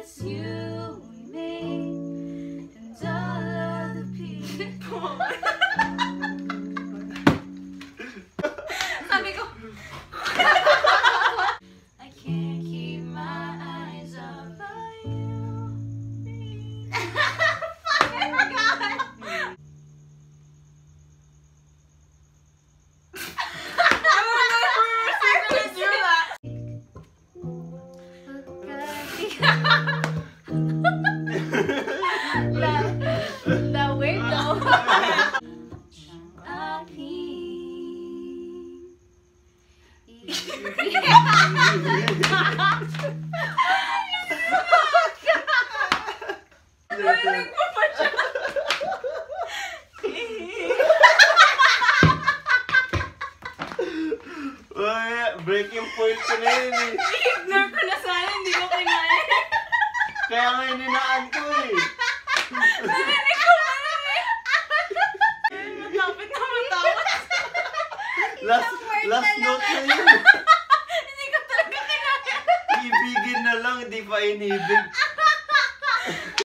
it's you and me and all of the people. Sabi ko, I can't keep my eyes off of you. Fuck, I forgot. That weird though. Breaking point ko na yun eh. I-ignore ko na sana, hindi ko kinain. Kaya nga ininaan ko eh. Narinig ko pa lang eh. Matapit na matapos. Last note na yun. Hindi ko talaga kinain. Ibigin na lang, hindi pa inibig.